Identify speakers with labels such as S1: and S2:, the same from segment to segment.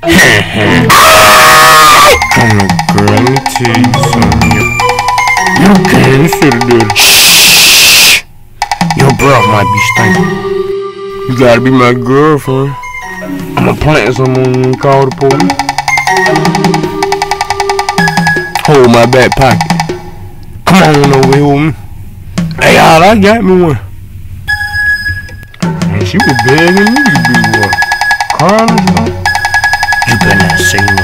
S1: Come on, girl, let me tell you something. You can't sit there. Shh. Your breath might be stinking. You gotta be my girlfriend. I'ma plant some on you and call the police. Hold my back pocket. Come on over here with me. Hey, y'all, I got me one. Man, she was begging me to be one. Crying or something? You better not say nothing.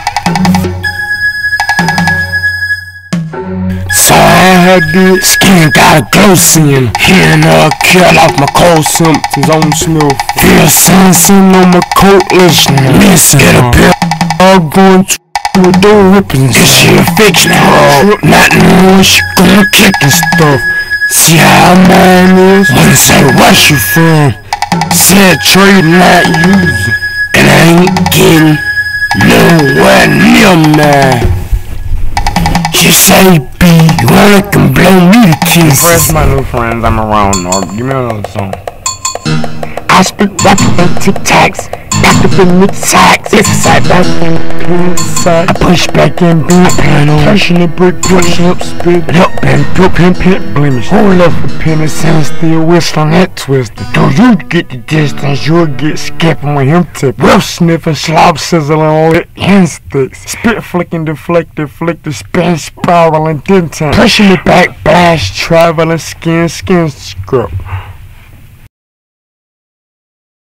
S1: So I had this skin got a glow seeing. Hearing kill off my cold symptoms on the smell. Feel something on my coat, listen. Get a pill. I'm going to a door ripping. Cause she a fix now. Not knowing she gonna kick and stuff. See how mine is? What is that? Where you from? Said trade not using. And I ain't getting nowhere near mine. She say B, you wanna come blow me to kisses. Impress my new friends, I'm around, or give me another song. I speak rapid and tic-tacs. Back up in mid-sacks. It's a side back in inside. I push back and beat. I plan on pushing the brick, pushing up, spit it up, and pimp, blemish. Hold up for penny, sound still whistling that twister. Do you get the distance, you'll get skipping with him tip. Rough sniffing, slob sizzling on lit hand sticks. Spit flicking, deflected, flick the spin, spiraling, dentin. Pushing it back, blast, traveling, skin scrub.